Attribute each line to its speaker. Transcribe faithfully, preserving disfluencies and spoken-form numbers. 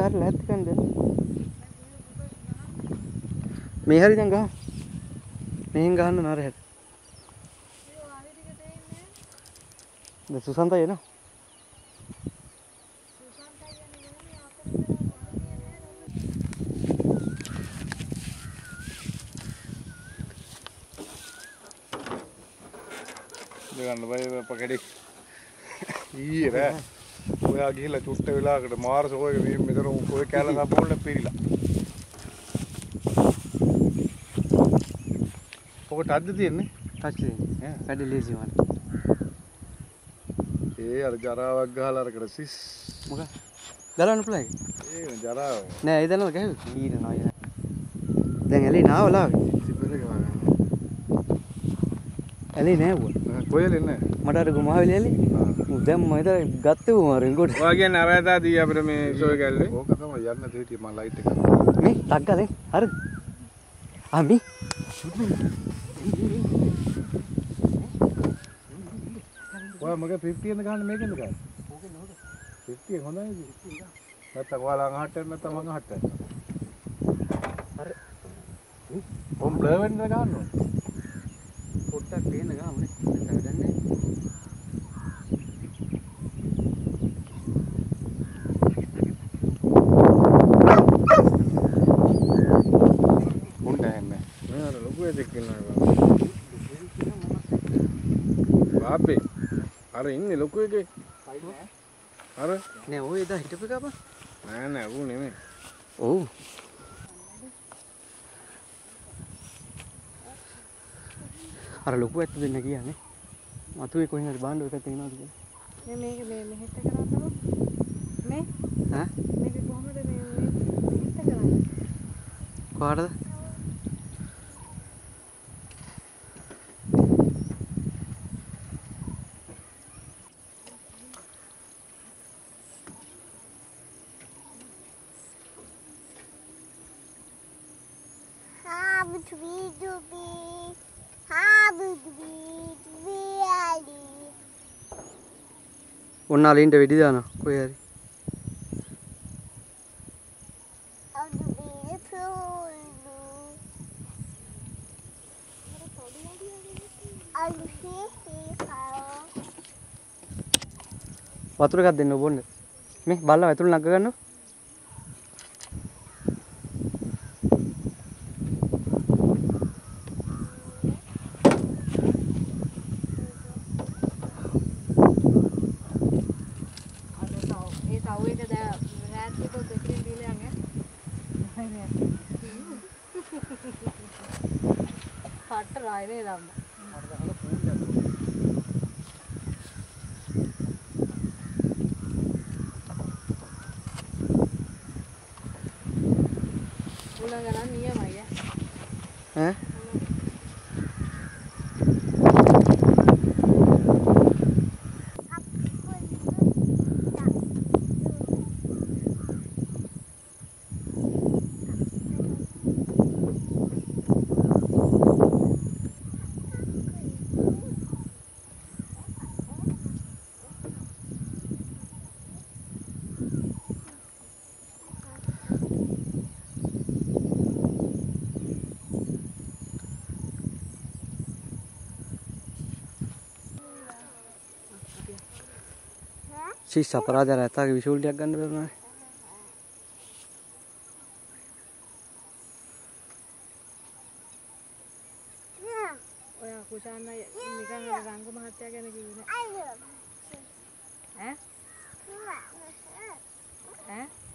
Speaker 1: අර ලැත් කන්ද මේ හරි දැන් ගහ මෙහෙන් ගහන්න නරයට දැන් සුසන්තයි එනවා
Speaker 2: ගන්න බයි පකඩේ ඊරා ඔයා ගිහලා චුට්ට වෙලාවකට මාර්ස් ඔය මෙතන ඔය කැලල සම්පූර්ණ පිරීලා ඔක ටද්ද තියෙන්නේ
Speaker 1: ටච් තියෙන්නේ ඈ වැඩි ලේසි වань
Speaker 2: ඒ අර ජරාවක් ගහලා අරකට සිස්
Speaker 1: මොකක් ගලවන්න පුළුවන්
Speaker 2: ඒ ජරාව
Speaker 1: නෑ ඒ දන්නවද ගහුවේ ඊරනවා ඊර දැන් එලි නාවලාවේ
Speaker 2: සිපර ගමන
Speaker 1: එලි නෑ වුණ
Speaker 2: කොහෙලේ නෑ
Speaker 1: මට අර ගුමාවෙලි එලි දැන් මම ඉතින් ගත්තේ උමාරෙන් කොට
Speaker 2: ඔයා කියන්නේ අරයතා දී අපිට මේ ෂෝ එක ඇල්ලේ ඕක තමයි යන්න දෙහිටිය මම ලයිට් එක
Speaker 1: මේ ටක් ගාලා හරිද ආ මේ
Speaker 2: ඔයා මගේ ෆිෆ්ටි එක ගන්න මේකෙන්ද ගන්න ඕකේ නෝද ෆිෆ්ටි එක හොඳයි ෆිෆ්ටි එක නැත්තම් ඔයාලා අහට්ටක් නැත්තම් මං අහට්ටක් හරි කොම් බ්ලර් වෙන්න ගන්න ඕනේ
Speaker 1: පොට්ටක් පේන්න ගාමුනේ දැන්
Speaker 2: අපේ අර ඉන්නේ ලොකු එකේ අර
Speaker 1: නෑ ඔය එදා හිටපු එක අපා
Speaker 2: නෑ නෑ ඌ නෙමෙයි
Speaker 1: ඔව් අර ලොකු ඇත්ත දෙන්න කියන්නේ මතුවේ කොහෙන් හරි බාන්න ඔය පැත්තේ එනවාද කියලා
Speaker 3: මේ මේක මේ මෙහෙට කරන්නේ මේ
Speaker 1: ඈ
Speaker 3: මේක කොහමද මේ මෙහෙට කරන්නේ
Speaker 1: කොහටද ඔන්න අලින්ට වෙඩි දානවා කොහේ හරි වතුර එකක් දෙන්න බොන්න මේ බල්ලා වැතුළු නග ගන්නවා
Speaker 3: රායනේ දාන්න. උලංගන නියමයි ඈ. शीश अपराध रहता है विशुल टिक गන්න බැරුණානේ ඔයා කුසාන්න නිකන් අර රංගු මහත්තයා ගැන කිව්වේ ඈ ඈ